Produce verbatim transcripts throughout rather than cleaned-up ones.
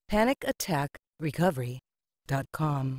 panic attack recovery dot com.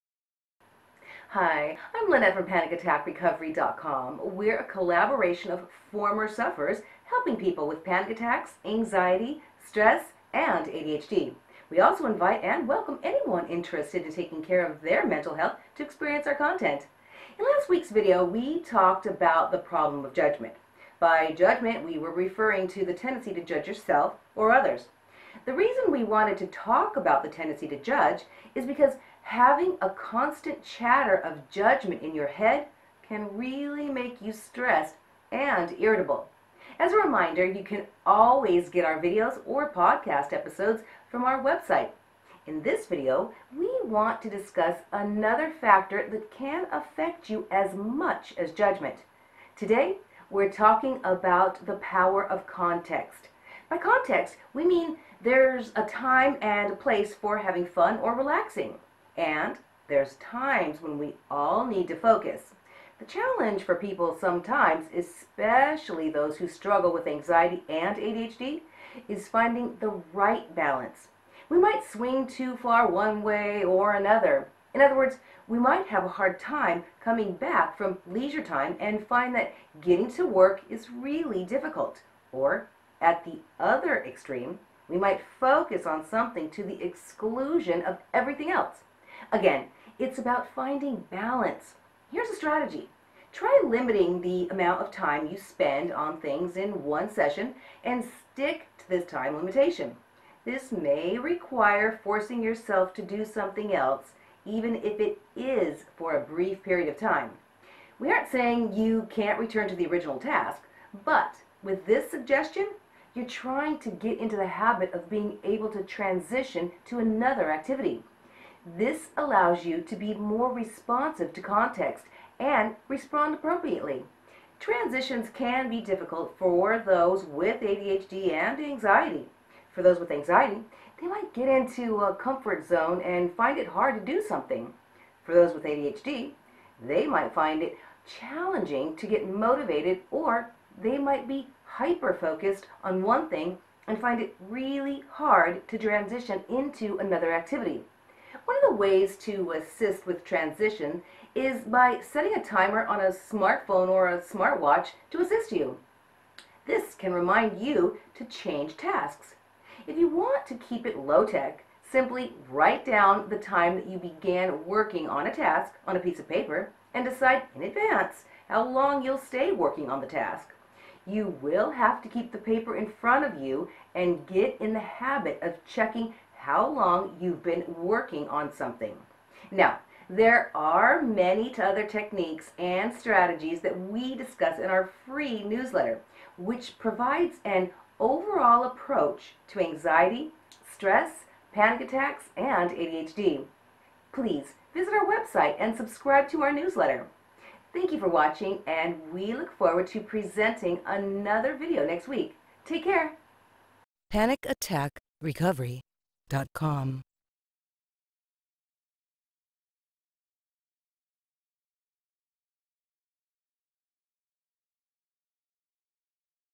Hi, I'm Lynette from panic attack recovery dot com. We're a collaboration of former sufferers helping people with panic attacks, anxiety, stress, and A D H D. We also invite and welcome anyone interested in taking care of their mental health to experience our content. In last week's video, we talked about the problem of judgment. By judgment, we were referring to the tendency to judge yourself or others. The reason we wanted to talk about the tendency to judge is because having a constant chatter of judgment in your head can really make you stressed and irritable. As a reminder, you can always get our videos or podcast episodes from our website. In this video, we want to discuss another factor that can affect you as much as judgment. Today, we're talking about the power of context. By context, we mean there's a time and a place for having fun or relaxing. And there's times when we all need to focus. The challenge for people sometimes, especially those who struggle with anxiety and A D H D, is finding the right balance. We might swing too far one way or another. In other words, we might have a hard time coming back from leisure time and find that getting to work is really difficult. Or, at the other extreme, we might focus on something to the exclusion of everything else. Again, it's about finding balance. Here's a strategy. Try limiting the amount of time you spend on things in one session and stick to this time limitation. This may require forcing yourself to do something else, even if it is for a brief period of time. We aren't saying you can't return to the original task, but with this suggestion, you're trying to get into the habit of being able to transition to another activity. This allows you to be more responsive to context and respond appropriately. Transitions can be difficult for those with A D H D and anxiety. For those with anxiety, they might get into a comfort zone and find it hard to do something. For those with A D H D, they might find it challenging to get motivated, or they might be hyper-focused on one thing and find it really hard to transition into another activity. One of the ways to assist with transition is by setting a timer on a smartphone or a smartwatch to assist you. This can remind you to change tasks. If you want to keep it low-tech, simply write down the time that you began working on a task on a piece of paper and decide in advance how long you'll stay working on the task. You will have to keep the paper in front of you and get in the habit of checking how long you've been working on something. Now, there are many other techniques and strategies that we discuss in our free newsletter, which provides an overall approach to anxiety, stress, panic attacks, and A D H D. Please visit our website and subscribe to our newsletter. Thank you for watching, and we look forward to presenting another video next week. Take care. panic attack recovery dot com.